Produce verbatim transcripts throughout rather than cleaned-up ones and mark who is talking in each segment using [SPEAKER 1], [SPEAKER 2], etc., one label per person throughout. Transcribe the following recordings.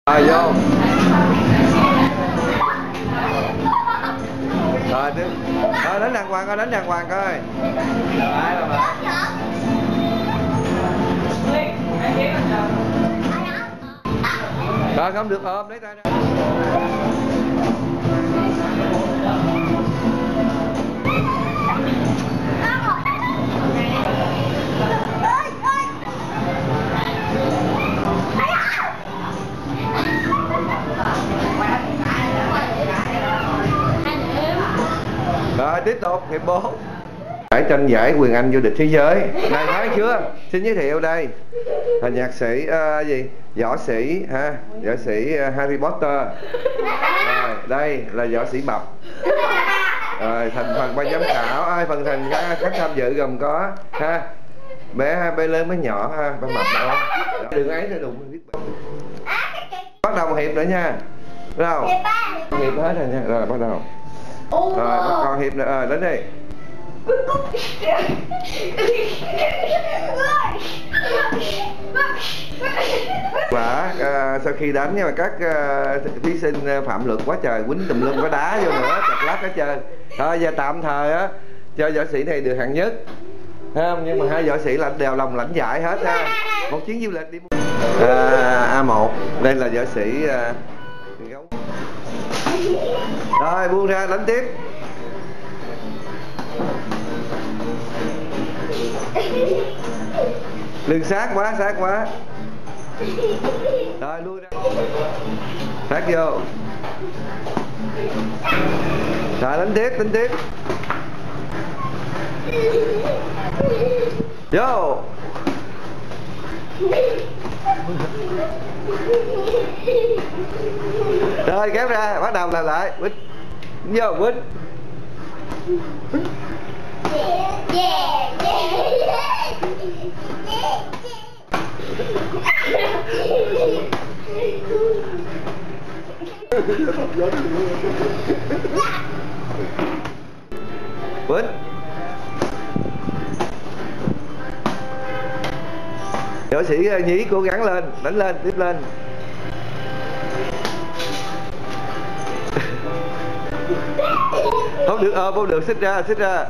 [SPEAKER 1] Rồi vô. Rồi đứng. Rồi đánh đàng hoàng coi, đánh đàng hoàng coi. Ai là mà. Rồi không được ôm, lấy tay ra. Rồi tiếp tục hiệp bốn. Phải tranh giải quyền Anh vô địch thế giới. Này thấy chưa? Xin giới thiệu đây là nhạc sĩ uh, gì? Võ sĩ ha, võ sĩ uh, Harry Potter. Rồi, đây là võ sĩ Bập. Rồi thành phần ban giám khảo, ai phần thành các, các tham dự gồm có ha bé bé lớn bé nhỏ ha, bé mập đó. Đừng ấy thì đụng biết. Bắt đầu một hiệp nữa nha. Bắt đầu. Hiệp hết rồi nha. Rồi bắt đầu. Rồi bắt con hiệp nữa, ờ đến đây. Và uh, sau khi đánh nhưng mà các uh, thí sinh phạm luật quá trời, quýnh tùm lum có đá vô nữa, chặt lát hết trơn. Thôi giờ tạm thời á cho võ sĩ này được hạng nhất, không? Nhưng mà hai võ sĩ lãnh đều lòng lãnh giải hết ha. Một chuyến du lịch đi. À, A một đây là võ sĩ uh, gấu. Rồi buông ra đánh tiếp. Đừng sát quá, sát quá. Rồi lui ra. Sát vô. Rồi đánh tiếp, đánh tiếp. Vô. Rồi kéo ra, bắt đầu làm lại. Quýt. Vô, quýt. Quýt. Võ sĩ Nhí cố gắng lên, đánh lên, tiếp lên. Không được ôm, không được, xích ra, xích ra.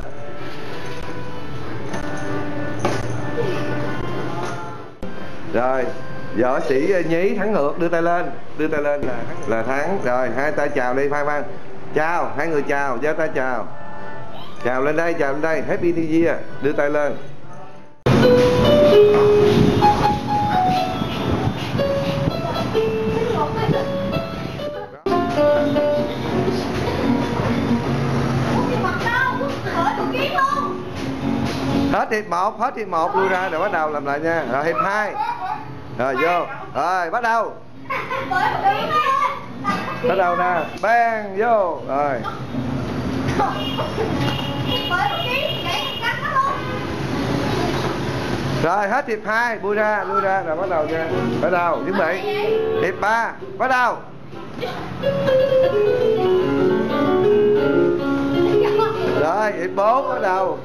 [SPEAKER 1] Rồi, võ sĩ Nhí thắng ngược, đưa tay lên, đưa tay lên là là thắng. Rồi, hai tay chào đi, Phan Văn. Chào, hai người chào, giơ tay chào. Chào lên đây, chào lên đây, Happy New Year, đưa tay lên. Hết hiệp một, hết hiệp một lui ra rồi bắt đầu làm lại nha. Rồi hiệp hai. Rồi vô. Rồi bắt đầu. Bắt đầu nè, bang vô. Rồi. Rồi hết hiệp hai, lui ra, lui ra rồi bắt đầu nha. Bắt đầu, chuẩn bị. Hiệp ba, bắt đầu. Rồi, hiệp bốn bắt đầu.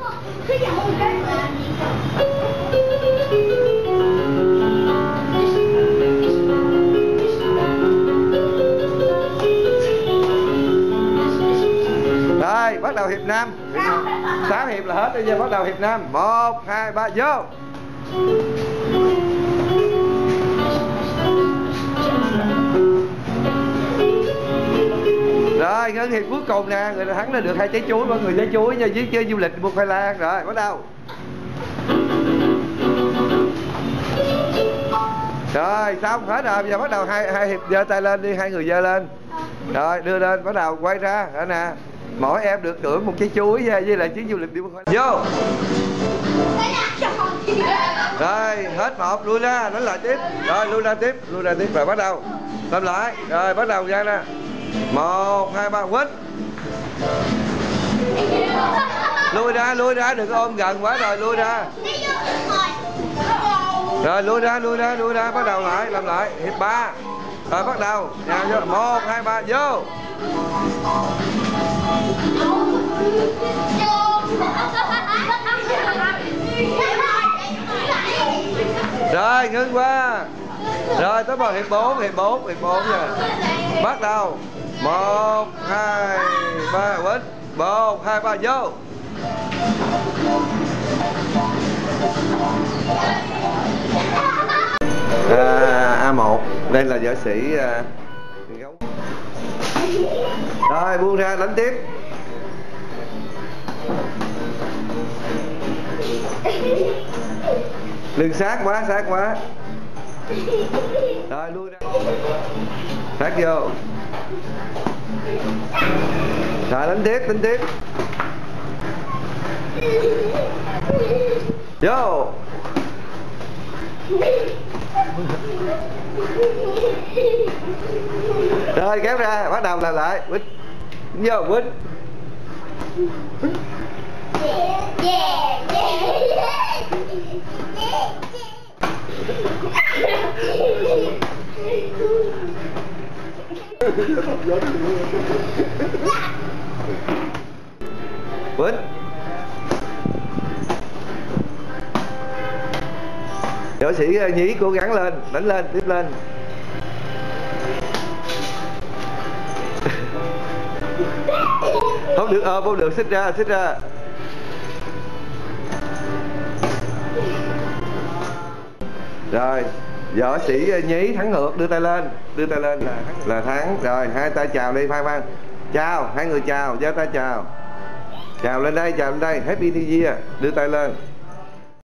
[SPEAKER 1] Rồi, bắt đầu hiệp năm. Sáu hiệp là hết, bây giờ bắt đầu hiệp năm. Một, hai, ba, vô. Rồi, ngân hiệp cuối cùng nè, người thắng là được hai trái chuối, mọi người trái chuối nha, với chơi du lịch mua khoai lang. Rồi, bắt đầu. Rồi, xong hết rồi, giờ bắt đầu hai hai hiệp giơ tay lên đi, hai người giơ lên. Rồi, đưa lên, bắt đầu quay ra, đó nè. Mỗi em được thưởng một trái chuối với lại chuyến du lịch đi mua khoai lang. Vô. Rồi, hết một, lui ra, đánh lại tiếp. Rồi, lui ra tiếp, lui ra tiếp, rồi bắt đầu. Làm lại, rồi bắt đầu ra nè. Một, hai, ba, quýt. Lui ra, lui ra, đừng có ôm gần quá rồi, lui ra. Rồi, lui ra, lui ra, lui ra, bắt đầu lại, làm lại, hiệp ba. Rồi, bắt đầu, nào vô, một, hai, ba, vô. Rồi, ngưng qua. Rồi tới vào hiệp bốn, hiệp bốn, hiệp bốn nha. Bắt đầu. Một, hai, ba, quýnh. Một, hai, ba, vô. À, a một. Đây là võ sĩ à, gấu. Rồi buông ra đánh tiếp. Đừng sát quá, sát quá. Rồi lui ra. Sát vô. Rồi đánh tiếp, đánh tiếp. Vô. Rồi kéo ra, bắt đầu làm lại. Quýnh. Vô, quýnh. Quýnh. Võ sĩ Nhí cố gắng lên, đánh lên, tiếp lên. Không được ôm, không được, xích ra, xích ra. Rồi, võ sĩ Nhí thắng ngược, đưa tay lên, đưa tay lên là là thắng. Rồi, hai tay chào đi Phan Văn. Chào, hai người chào, giơ tay chào. Chào lên đây, chào lên đây, Happy New Year, đưa tay lên.